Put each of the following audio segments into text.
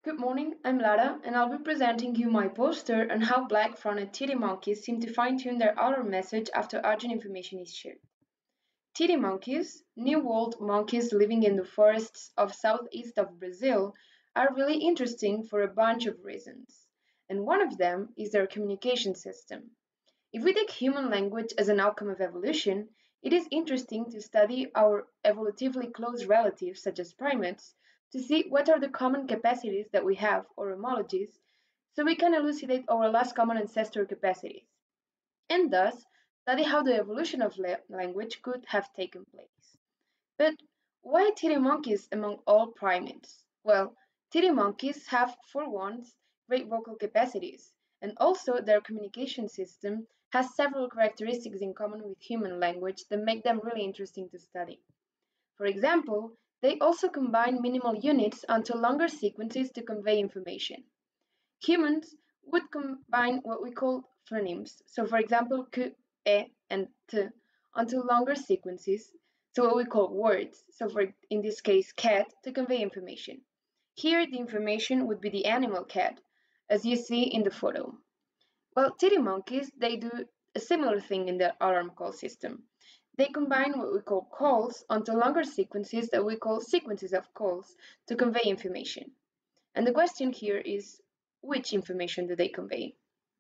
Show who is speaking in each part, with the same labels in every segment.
Speaker 1: Good morning, I'm Lara, and I'll be presenting you my poster on how black-fronted titty monkeys seem to fine-tune their outer message after urgent information is shared. Titty monkeys, New World monkeys living in the forests of southeast of Brazil, are really interesting for a bunch of reasons, and one of them is their communication system. If we take human language as an outcome of evolution, it is interesting to study our evolutively close relatives, such as primates, to see what are the common capacities that we have, or homologies, so we can elucidate our last common ancestor capacities, and thus study how the evolution of language could have taken place. But why titty monkeys among all primates? Well, titty monkeys have, for once, great vocal capacities, and also their communication system has several characteristics in common with human language that make them really interesting to study. For example, they also combine minimal units onto longer sequences to convey information. Humans would combine what we call phonemes, so for example, k, e, and t, onto longer sequences, so what we call words, so for in this case cat, to convey information. Here the information would be the animal cat, as you see in the photo. Well, titty monkeys, they do a similar thing in their alarm call system. They combine what we call calls onto longer sequences that we call sequences of calls to convey information. And the question here is, which information do they convey?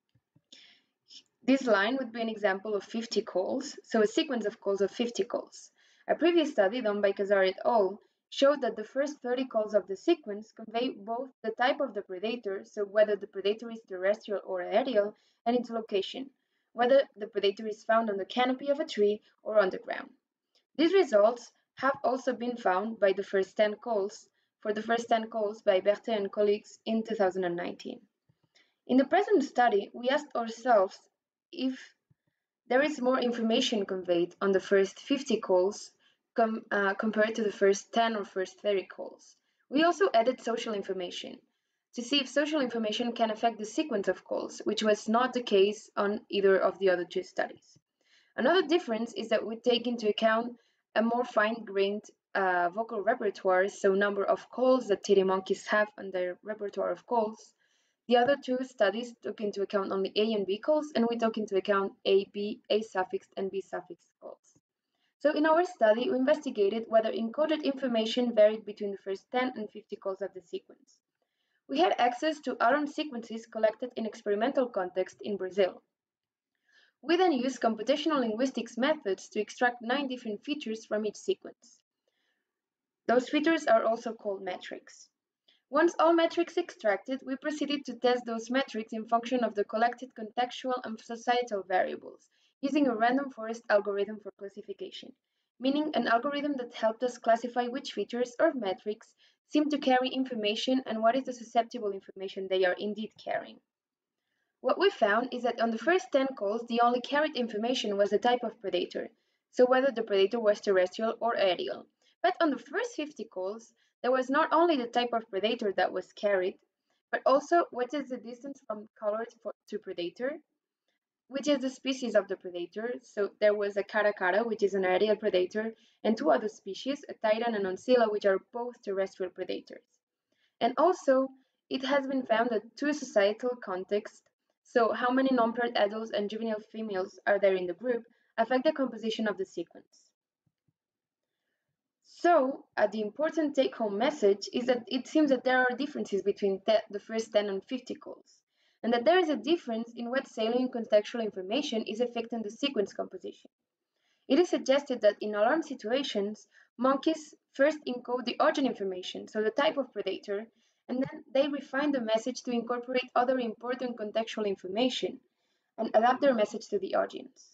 Speaker 1: This line would be an example of 50 calls, so a sequence of calls of 50 calls. A previous study done by Casar et al. Showed that the first 30 calls of the sequence convey both the type of the predator, so whether the predator is terrestrial or aerial, and its location, whether the predator is found on the canopy of a tree or on the ground. These results have also been found by the first 10 calls, for the first 10 calls by Berthet and colleagues in 2019. In the present study, we asked ourselves if there is more information conveyed on the first 50 calls compared to the first 10 or first 30 calls. We also added social information to see if social information can affect the sequence of calls, which was not the case on either of the other two studies. Another difference is that we take into account a more fine-grained vocal repertoire, so number of calls that titty monkeys have on their repertoire of calls. The other two studies took into account only A and B calls, and we took into account A, B, A suffix, and B suffix calls. So in our study, we investigated whether encoded information varied between the first 10 and 50 calls of the sequence. We had access to alarm sequences collected in experimental context in Brazil. We then used computational linguistics methods to extract 9 different features from each sequence. Those features are also called metrics. Once all metrics extracted, we proceeded to test those metrics in function of the collected contextual and societal variables, using a random forest algorithm for classification, meaning an algorithm that helped us classify which features or metrics seem to carry information and what is the susceptible information they are indeed carrying. What we found is that on the first 10 calls, the only carried information was the type of predator, so whether the predator was terrestrial or aerial. But on the first 50 calls, there was not only the type of predator that was carried, but also what is the distance from color to predator, which is the species of the predator. So there was a caracara, which is an aerial predator, and two other species, a titan and oncilla, which are both terrestrial predators. And also, it has been found that two societal contexts, so how many non-paired adults and juvenile females are there in the group, affect the composition of the sequence. So, the important take-home message is that it seems that there are differences between the first 10 and 50 calls, and that there is a difference in what salient contextual information is affecting the sequence composition. It is suggested that in alarm situations, monkeys first encode the origin information, so the type of predator, and then they refine the message to incorporate other important contextual information and adapt their message to the audience.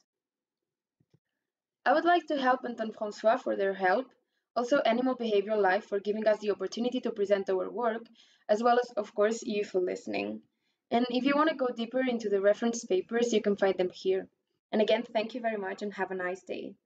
Speaker 1: I would like to help Anton Francois for their help, also Animal Behavioral Life for giving us the opportunity to present our work, as well as, of course, you for listening. And if you want to go deeper into the reference papers, you can find them here. And again, thank you very much and have a nice day.